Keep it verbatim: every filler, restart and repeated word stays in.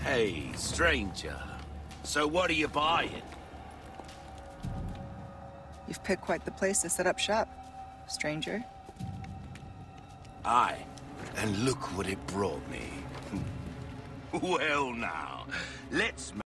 Hey, stranger. So what are you buying? You've picked quite the place to set up shop, stranger. Aye, and look what it brought me. Well now, let's